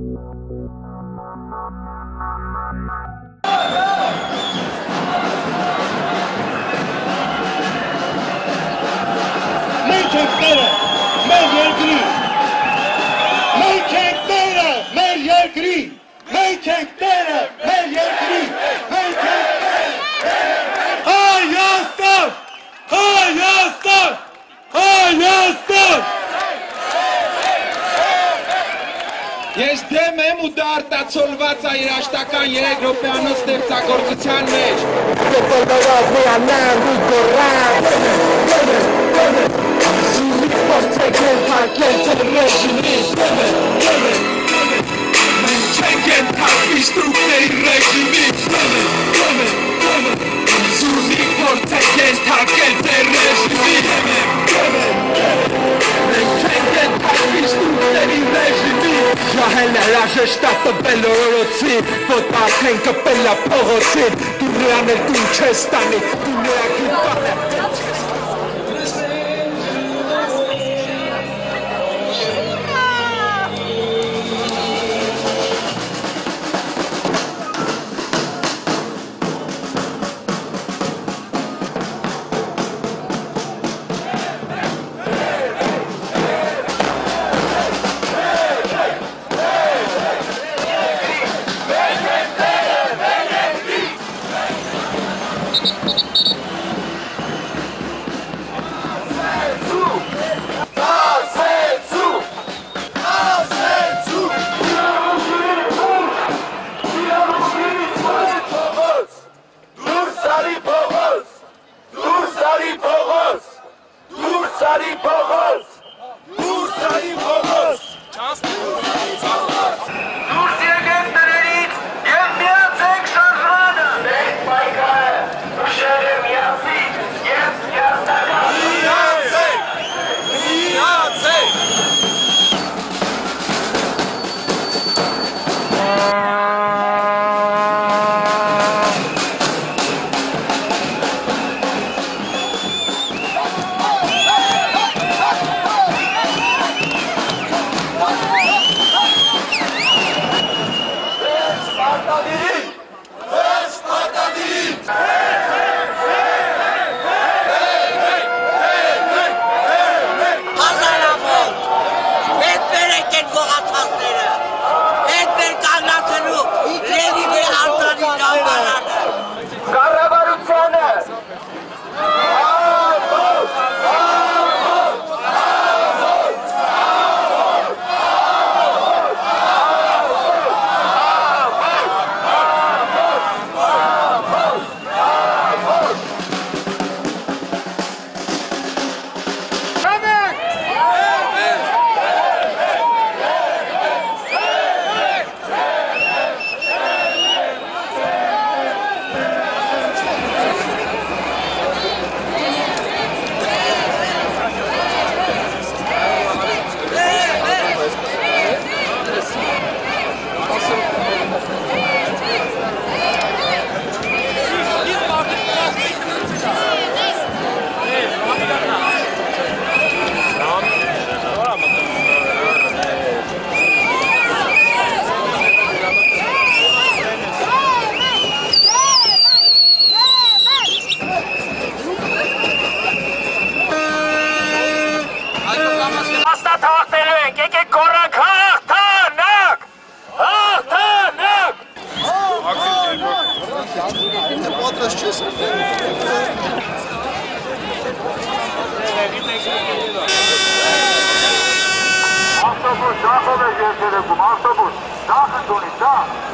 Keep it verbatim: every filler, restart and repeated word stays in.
Մենք ենք տերը մեր երկրի, մենք ենք տերը մեր երկրի, մենք ենք տերը մեր երկրի, մենք ենք տերը Հայաստան, Հայաստան, Հայաստան։ Ես դեմ եմ ու դա արտացոլված է երաշտական երեք րոպեանոց ստեղծագործության մեջ։ Չենք ենթարկվի ստրուկների ռեժիմից, զուզի փորձեք ենթարկել ձեր ռեժիմից, չենք ենթարկվի ստրուկների ռեժիմից, ժահել հրաժեշտա տվել օրորոցի, ոտ արդեն կպել է փողոցին, դու նրան էլ տուն չես տանի, դու նրա գիտան է Avtobus, da, da, da, da, da, da, da, da, da, da, da, da,